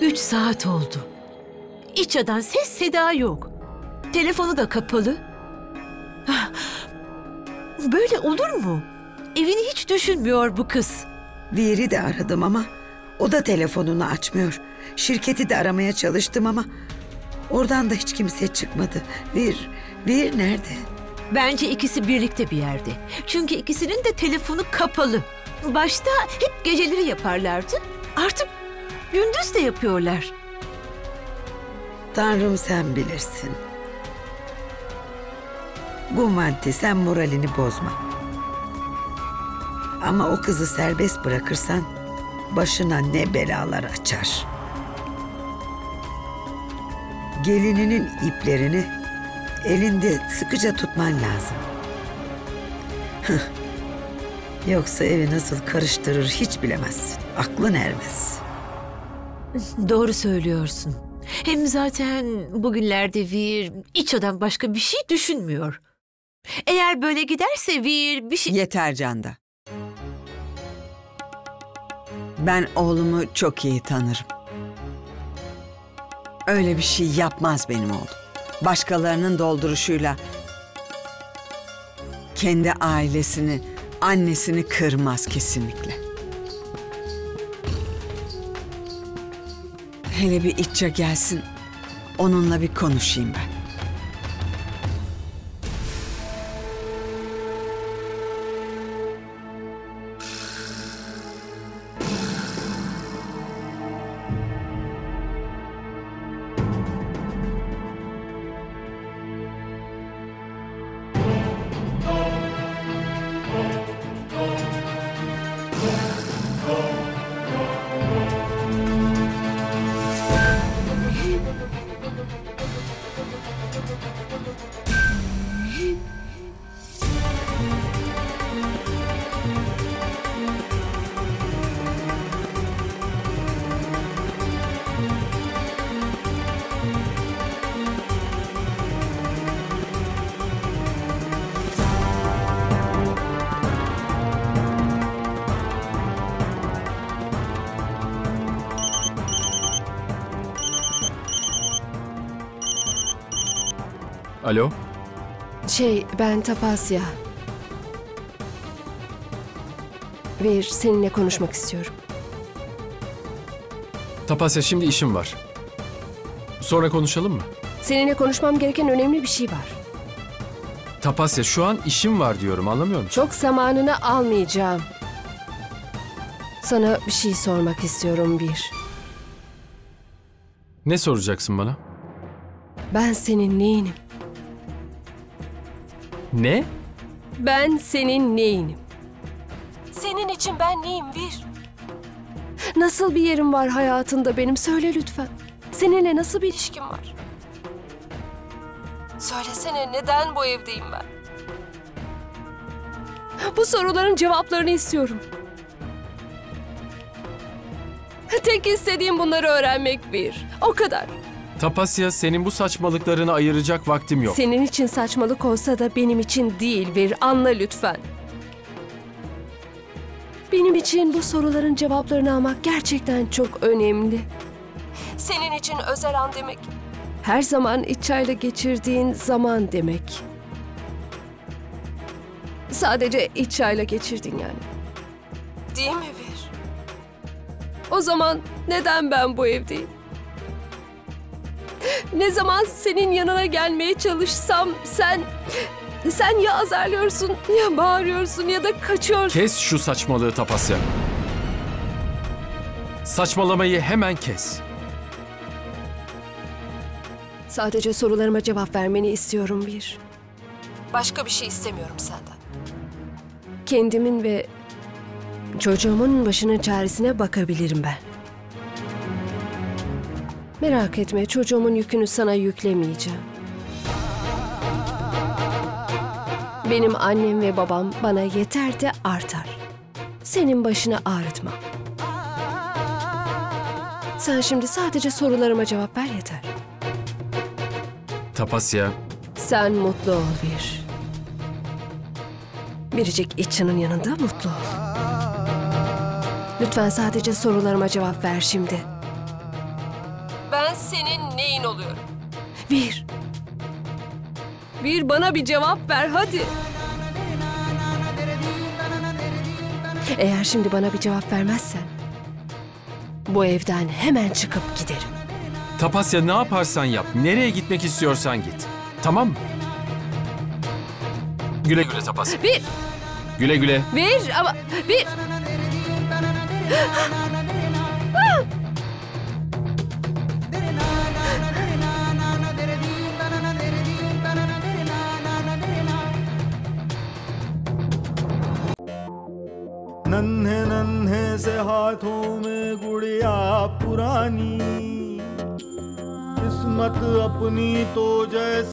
3 saat oldu. İçeriden ses seda yok. Telefonu da kapalı. Böyle olur mu? Evini hiç düşünmüyor bu kız. Vir'i de aradım ama o da telefonunu açmıyor. Şirketi de aramaya çalıştım ama oradan da hiç kimse çıkmadı. Vir nerede? Bence ikisi birlikte bir yerde. Çünkü ikisinin de telefonu kapalı. Başta hep geceleri yaparlardı. Artık gündüz de yapıyorlar. Tanrım sen bilirsin. Gumanti sen moralini bozma. Ama o kızı serbest bırakırsan başına ne belalar açar. Gelininin iplerini elinde sıkıca tutman lazım. Yoksa evi nasıl karıştırır hiç bilemezsin. Aklın ermez. Doğru söylüyorsun. Hem zaten bugünlerde Vir İço'dan başka bir şey düşünmüyor. Eğer böyle giderse Vir bir şey... Yeter Canda. Ben oğlumu çok iyi tanırım. Öyle bir şey yapmaz benim oğlum. Başkalarının dolduruşuyla kendi ailesini, annesini kırmaz kesinlikle. Hele bir İtça gelsin, onunla bir konuşayım ben. Alo? Ben Tapasya. Vir, seninle konuşmak istiyorum. Tapasya şimdi işim var. Sonra konuşalım mı? Seninle konuşmam gereken önemli bir şey var. Tapasya şu an işim var diyorum, anlamıyor musun? Çok zamanını almayacağım. Sana bir şey sormak istiyorum Vir. Ne soracaksın bana? Ben senin neyinim? Ne? Ben senin neyinim? Senin için ben neyim Vir? Nasıl bir yerim var hayatında benim? Söyle lütfen. Seninle nasıl bir ilişkim var? Söylesene, neden bu evdeyim ben? Bu soruların cevaplarını istiyorum. Tek istediğim bunları öğrenmek Vir. O kadar. Tapasya, senin bu saçmalıklarını ayıracak vaktim yok. Senin için saçmalık olsa da benim için değil Vir. Anla lütfen. Benim için bu soruların cevaplarını almak gerçekten çok önemli. Senin için özel an demek, her zaman İtça'yla geçirdiğin zaman demek. Sadece İtça'yla geçirdin yani. Değil mi Vir? O zaman neden ben bu evdeyim? Ne zaman senin yanına gelmeye çalışsam sen ya azarlıyorsun ya bağırıyorsun ya da kaçıyorsun. Kes şu saçmalığı Tapasya. Saçmalamayı hemen kes. Sadece sorularıma cevap vermeni istiyorum Vir. Başka bir şey istemiyorum senden. Kendimin ve çocuğumun başının çaresine bakabilirim ben. Merak etme, çocuğumun yükünü sana yüklemeyeceğim. Benim annem ve babam bana yeter de artar. Senin başını ağrıtmam. Sen şimdi sadece sorularıma cevap ver yeter. Tapasya. Sen mutlu ol Vir. Biricik İtça'nın yanında mutlu ol. Lütfen sadece sorularıma cevap ver şimdi. neyin oluyorum? Vir. Vir, bana bir cevap ver hadi. Eğer şimdi bana bir cevap vermezsen bu evden hemen çıkıp giderim. Tapasya, ne yaparsan yap. Nereye gitmek istiyorsan git. Tamam mı? Güle güle Tapasya. Vir. Güle güle. Vir ama Vir. नन्हे नन्हे से हाथों में गुड़िया पुरानी, किस्मत अपनी तो जैसे